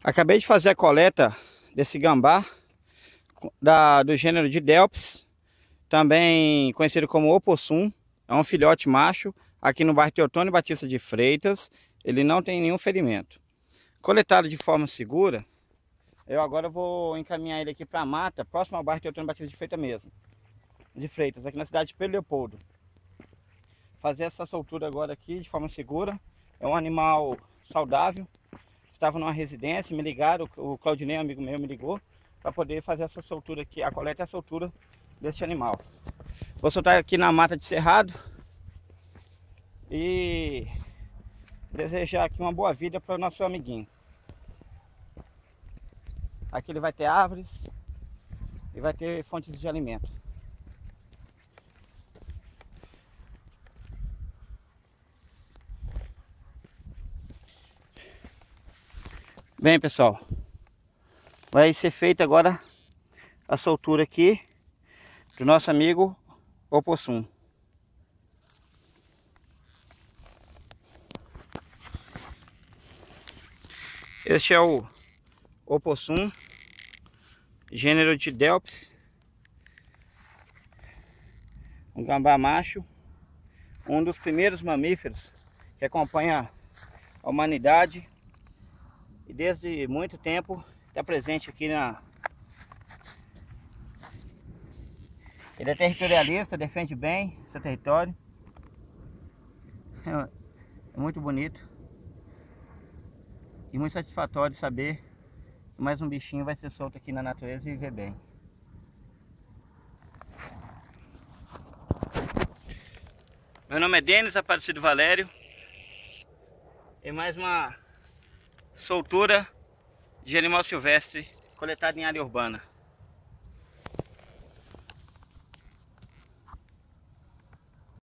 Acabei de fazer a coleta desse gambá do gênero de Delpis, também conhecido como opossum. É um filhote macho aqui no bairro Teotônio Batista de Freitas. Ele não tem nenhum ferimento. Coletado de forma segura, eu agora vou encaminhar ele aqui para a mata, próximo ao bairro Teotônio Batista de Freitas mesmo. De Freitas, aqui na cidade de Pedro Leopoldo. Fazer essa soltura agora aqui de forma segura. É um animal saudável. Estava numa residência, me ligaram, o Claudinei, amigo meu, me ligou para poder fazer essa soltura aqui, a coleta e a soltura desse animal. Vou soltar aqui na mata de cerrado e desejar aqui uma boa vida para o nosso amiguinho. Aqui ele vai ter árvores e vai ter fontes de alimento. Bem, pessoal, vai ser feita agora a soltura aqui do nosso amigo opossum. Este é o opossum, gênero de Delpis, um gambá macho, um dos primeiros mamíferos que acompanha a humanidade e desde muito tempo está presente aqui na... Ele é territorialista, defende bem seu território. É muito bonito e muito satisfatório saber que mais um bichinho vai ser solto aqui na natureza e viver bem. Meu nome é Denis Aparecido Valério e mais uma soltura de animal silvestre coletado em área urbana.